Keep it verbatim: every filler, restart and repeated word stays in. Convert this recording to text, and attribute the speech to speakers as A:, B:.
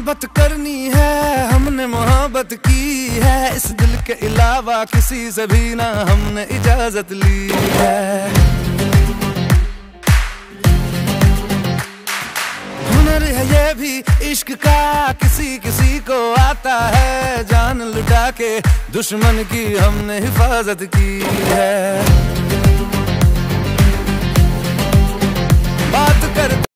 A: मोहब्बत करनी है, हमने मोहब्बत की है, इस दिल के अलावा किसी से भी ना हमने इजाजत ली है। हुनर है ये भी इश्क का, किसी किसी को आता है, जान लुटा के दुश्मन की हमने हिफाजत की है। बात कर